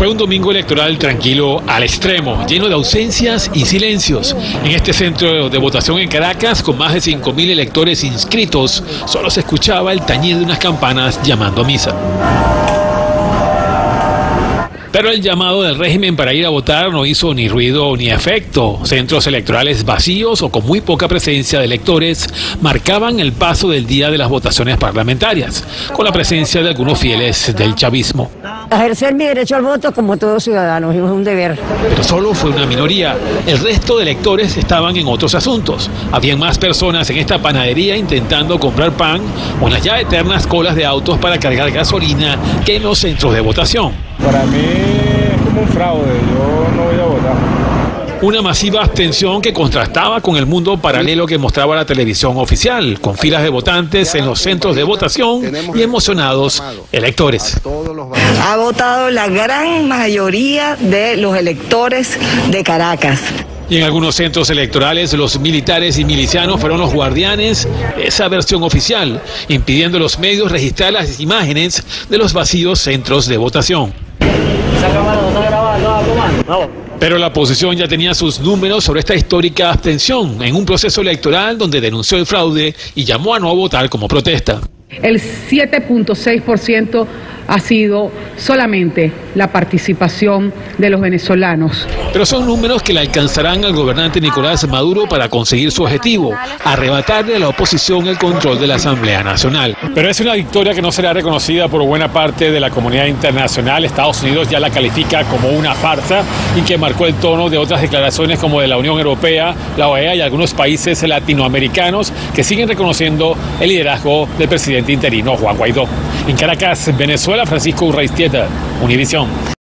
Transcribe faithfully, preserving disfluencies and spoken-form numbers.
Fue un domingo electoral tranquilo al extremo, lleno de ausencias y silencios. En este centro de votación en Caracas, con más de cinco mil electores inscritos, solo se escuchaba el tañido de unas campanas llamando a misa. Pero el llamado del régimen para ir a votar no hizo ni ruido ni efecto. Centros electorales vacíos o con muy poca presencia de electores marcaban el paso del día de las votaciones parlamentarias, con la presencia de algunos fieles del chavismo. Ejercer mi derecho al voto como todos ciudadanos, es un deber. Pero solo fue una minoría. El resto de electores estaban en otros asuntos. Habían más personas en esta panadería intentando comprar pan o en las ya eternas colas de autos para cargar gasolina que en los centros de votación. Para mí es como un fraude, yo no voy a votar. Una masiva abstención que contrastaba con el mundo paralelo que mostraba la televisión oficial, con filas de votantes en los centros de votación y emocionados electores. Ha votado la gran mayoría de los electores de Caracas. Y en algunos centros electorales los militares y milicianos fueron los guardianes de esa versión oficial, impidiendo a los medios registrar las imágenes de los vacíos centros de votación. Pero la oposición ya tenía sus números sobre esta histórica abstención en un proceso electoral donde denunció el fraude y llamó a no votar como protesta. El siete punto seis por ciento ha sido solamente la participación de los venezolanos. Pero son números que le alcanzarán al gobernante Nicolás Maduro para conseguir su objetivo, arrebatarle a la oposición el control de la Asamblea Nacional. Pero es una victoria que no será reconocida por buena parte de la comunidad internacional. Estados Unidos ya la califica como una farsa y que marcó el tono de otras declaraciones como de la Unión Europea, la O E A y algunos países latinoamericanos que siguen reconociendo el liderazgo del presidente interino Juan Guaidó. En Caracas, Venezuela, Francisco Urraistieta, Univisión.